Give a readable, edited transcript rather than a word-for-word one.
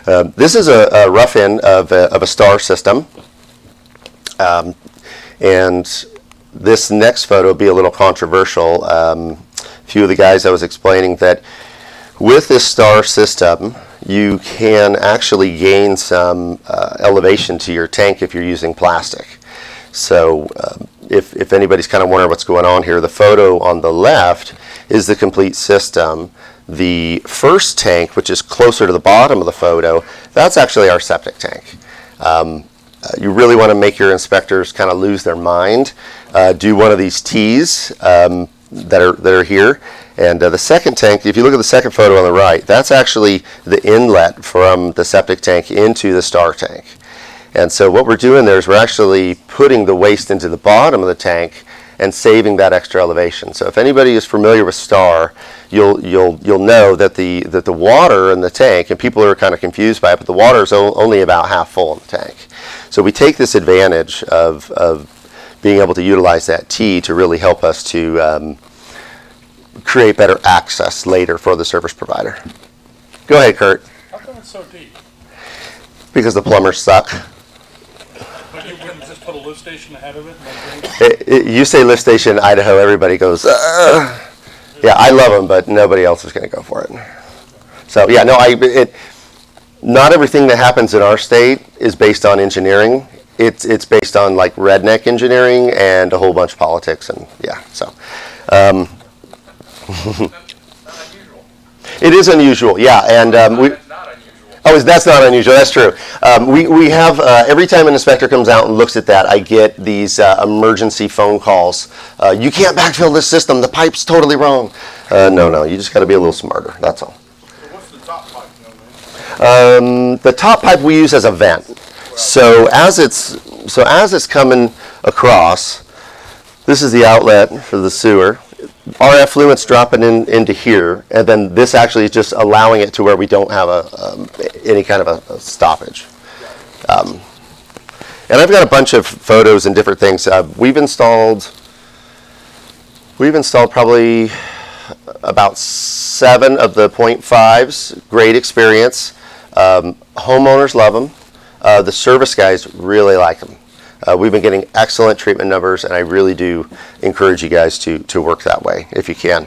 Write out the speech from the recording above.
This is a rough end of a star system. And this next photo will be a little controversial. A few of the guys I was explaining that with this star system, you can actually gain some elevation to your tank if you're using plastic. So if anybody's kind of wondering what's going on here, the photo on the left is the complete system. The first tank, which is closer to the bottom of the photo, that's actually our septic tank. You really want to make your inspectors kind of lose their mind. Do one of these T's that are here. And the second tank, if you look at the second photo on the right, that's actually the inlet from the septic tank into the star tank. And so what we're doing there is we're actually putting the waste into the bottom of the tank and saving that extra elevation. So if anybody is familiar with star, you'll know that the water in the tank, and people are kind of confused by it, but the water is only about half full in the tank. So we take this advantage of being able to utilize that T to really help us to create better access later for the service provider. Go ahead, Kurt. How come it's so deep? Because the plumbers suck. But you wouldn't just put a lift station ahead of it? You say lift station Idaho, everybody goes, yeah, I love them, but nobody else is going to go for it. So yeah, no, not everything that happens in our state is based on engineering. It's based on like redneck engineering and a whole bunch of politics, and yeah, so. It is unusual, yeah, and oh, that's not unusual. That's true. We have every time an inspector comes out and looks at that, I get these emergency phone calls. You can't backfill this system. The pipe's totally wrong. No, you just got to be a little smarter. That's all. So what's the top pipe? The top pipe we use as a vent. So as it's coming across, this is the outlet for the sewer. Our effluent's dropping into here, and then this actually is just allowing it to where we don't have any kind of a stoppage. And I've got a bunch of photos and different things. We've installed probably about 7 of the 0.5s. Great experience. Homeowners love them. The service guys really like them. We've been getting excellent treatment numbers, and I really do encourage you guys to work that way if you can.